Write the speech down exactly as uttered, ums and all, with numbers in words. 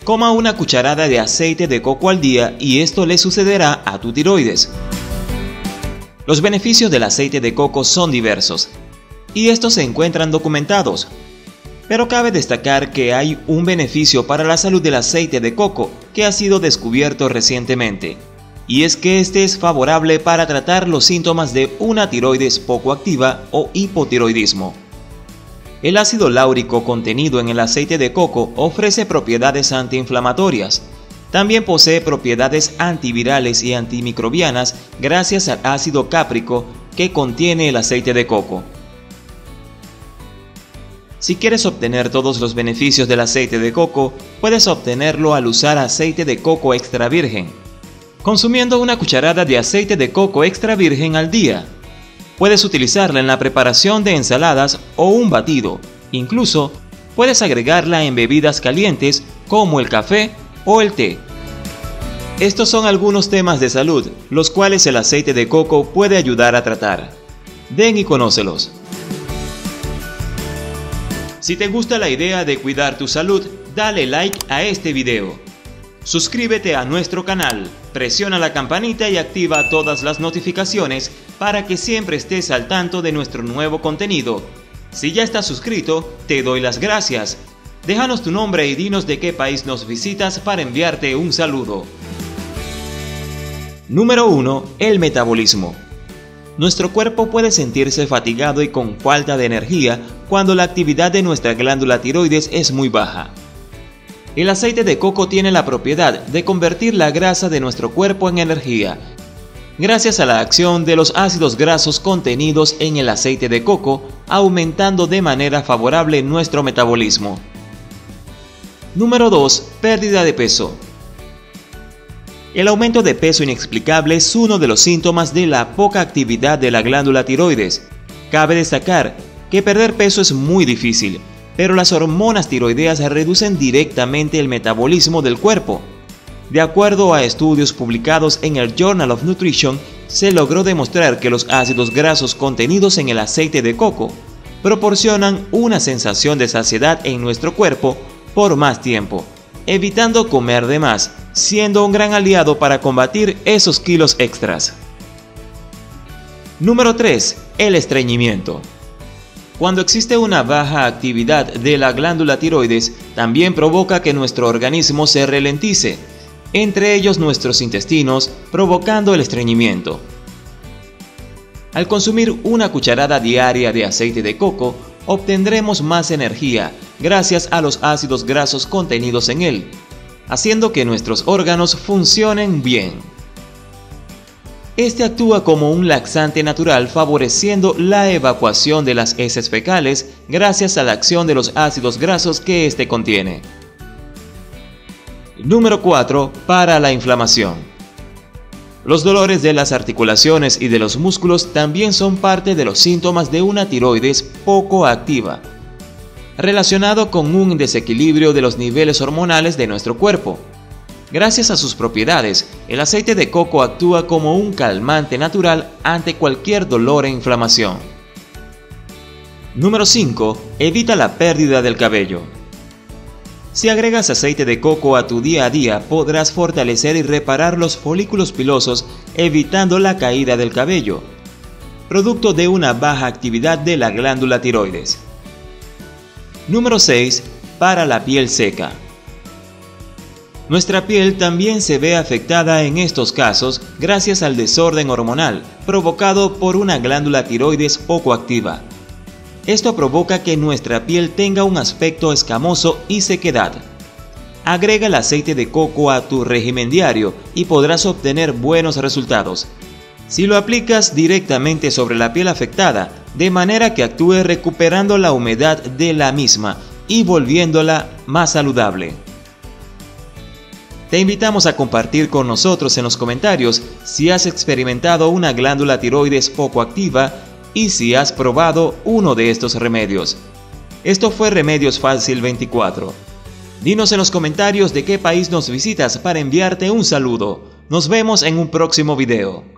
Coma una cucharada de aceite de coco al día y esto le sucederá a tu tiroides. Los beneficios del aceite de coco son diversos y estos se encuentran documentados. Pero cabe destacar que hay un beneficio para la salud del aceite de coco que ha sido descubierto recientemente, y es que este es favorable para tratar los síntomas de una tiroides poco activa o hipotiroidismo. El ácido láurico contenido en el aceite de coco ofrece propiedades antiinflamatorias. También posee propiedades antivirales y antimicrobianas gracias al ácido cáprico que contiene el aceite de coco. Si quieres obtener todos los beneficios del aceite de coco, puedes obtenerlo al usar aceite de coco extra virgen, consumiendo una cucharada de aceite de coco extra virgen al día. Puedes utilizarla en la preparación de ensaladas o un batido. Incluso puedes agregarla en bebidas calientes como el café o el té. Estos son algunos temas de salud, los cuales el aceite de coco puede ayudar a tratar. Ven y conócelos. Si te gusta la idea de cuidar tu salud, dale like a este video. Suscríbete a nuestro canal, presiona la campanita y activa todas las notificaciones para que siempre estés al tanto de nuestro nuevo contenido. Si ya estás suscrito, te doy las gracias. Déjanos tu nombre y dinos de qué país nos visitas para enviarte un saludo. Número uno. El metabolismo. Nuestro cuerpo puede sentirse fatigado y con falta de energía cuando la actividad de nuestra glándula tiroides es muy baja. El aceite de coco tiene la propiedad de convertir la grasa de nuestro cuerpo en energía, gracias a la acción de los ácidos grasos contenidos en el aceite de coco, aumentando de manera favorable nuestro metabolismo. Número dos. Pérdida de peso. El aumento de peso inexplicable es uno de los síntomas de la poca actividad de la glándula tiroides. Cabe destacar que perder peso es muy difícil, pero las hormonas tiroideas reducen directamente el metabolismo del cuerpo. De acuerdo a estudios publicados en el Journal of Nutrition, se logró demostrar que los ácidos grasos contenidos en el aceite de coco proporcionan una sensación de saciedad en nuestro cuerpo por más tiempo, evitando comer de más, siendo un gran aliado para combatir esos kilos extras. Número tres. El estreñimiento. Cuando existe una baja actividad de la glándula tiroides, también provoca que nuestro organismo se ralentice, entre ellos nuestros intestinos, provocando el estreñimiento. Al consumir una cucharada diaria de aceite de coco, obtendremos más energía gracias a los ácidos grasos contenidos en él, haciendo que nuestros órganos funcionen bien. Este actúa como un laxante natural, favoreciendo la evacuación de las heces fecales gracias a la acción de los ácidos grasos que éste contiene. Número cuatro. Para la inflamación. Los dolores de las articulaciones y de los músculos también son parte de los síntomas de una tiroides poco activa, relacionado con un desequilibrio de los niveles hormonales de nuestro cuerpo. Gracias a sus propiedades, el aceite de coco actúa como un calmante natural ante cualquier dolor e inflamación. Número cinco. Evita la pérdida del cabello. Si agregas aceite de coco a tu día a día, podrás fortalecer y reparar los folículos pilosos, evitando la caída del cabello, producto de una baja actividad de la glándula tiroides. Número seis. Para la piel seca. Nuestra piel también se ve afectada en estos casos gracias al desorden hormonal provocado por una glándula tiroides poco activa. Esto provoca que nuestra piel tenga un aspecto escamoso y sequedad. Agrega el aceite de coco a tu régimen diario y podrás obtener buenos resultados. Si lo aplicas directamente sobre la piel afectada, de manera que actúe recuperando la humedad de la misma y volviéndola más saludable. Te invitamos a compartir con nosotros en los comentarios si has experimentado una glándula tiroides poco activa y si has probado uno de estos remedios. Esto fue Remedios Fácil veinticuatro. Dinos en los comentarios de qué país nos visitas para enviarte un saludo. Nos vemos en un próximo video.